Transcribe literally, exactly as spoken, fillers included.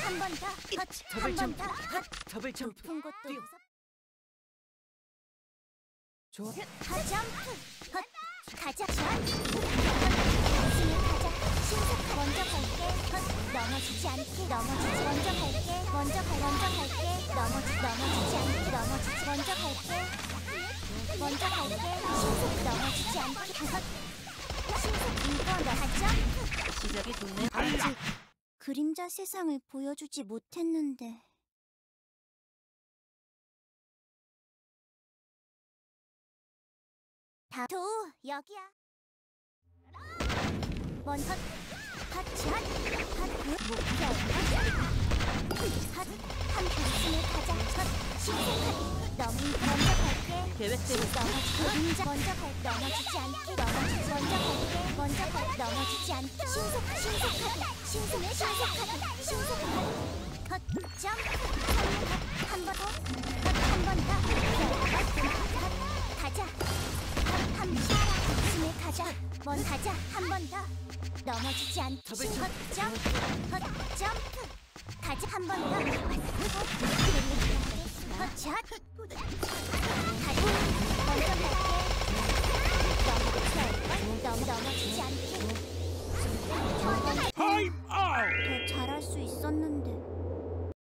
한 번 더. 헛. 더블 한 번 점프. 더. 헛. 더블 점프. 높은 곳도 뛰어. 무섭. 좋아. 헛. 점프. 헛. 가자. 샷. 가슴을 가자. 신속. 먼저 갈게. 헛. 넘어지지 않게. 넘어지지. 먼저 갈게. 먼저 갈. 먼저 갈게. 넘어지. 넘어지지 않게. 넘어지지. 먼저 갈게. 먼저 갈게. 신속. 넘어지지 않게. 헛. 신속. 이거 너 하죠? 시작이 좋네. 아직 그림자 세상을 보여주지 못했는데. 다 도, 여기야. 먼 헛, 헛, 샷, 헛, 목표, 헛, 한 가슴을 가자, 헛, 신속하게. 너무 먼저 갈게. 계획대로. 넘어지, 그림자 먼저 갈, 넘어지지 않게. 넘어지지, 먼저 갈게. 먼저 갈, 넘어지지 않게. 신속, 신속하게. 신속, 신속하게. 신속하게. 헛, 점프. 한 번 더. 헛, 한 번 더. 헛, 헛, 가자. 헛, 한 번. 가슴을 가자. 먼 가자. 한 번 더. 넘어지지 않게. 더블 헛, 점프. 헛, 점프. 가자. 한 번 더. 헛, 헛, 샷. 가자.